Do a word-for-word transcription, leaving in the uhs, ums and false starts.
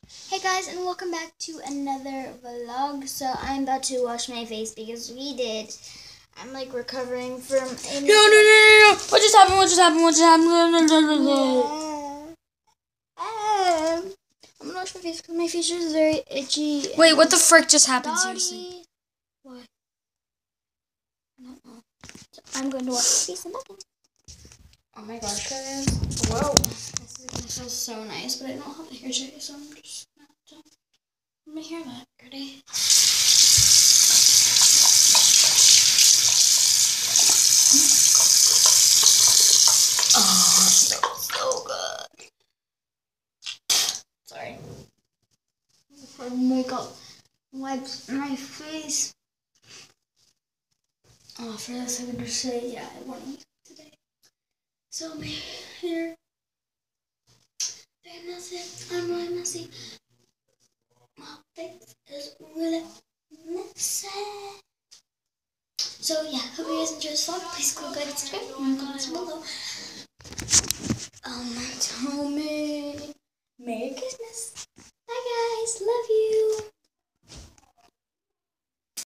Hey guys, and welcome back to another vlog. So I'm about to wash my face because we did. I'm like recovering from a No, no, no, no, no! What just happened? What just happened? What just happened? No, no, no, no, no. Um, I'm gonna wash my face because my face is very itchy. Wait, what the frick just happened? Dotty. Seriously. What? I don't know. So I'm going to wash my face in a second. Oh my gosh, guys. Whoa. This is gonna feel so nice, but I don't have a hair today, so I'm just gonna have to put my hair back. Ready? Oh, so, so good. Sorry. For makeup wipes my face. Oh, for this, I'm gonna say, yeah, I want to use it today. So, my hair. Very messy. I'm really messy. My face is really messy. So yeah, hope you guys enjoyed this vlog. Please click like and subscribe and comment below. Um, tell me Merry Christmas.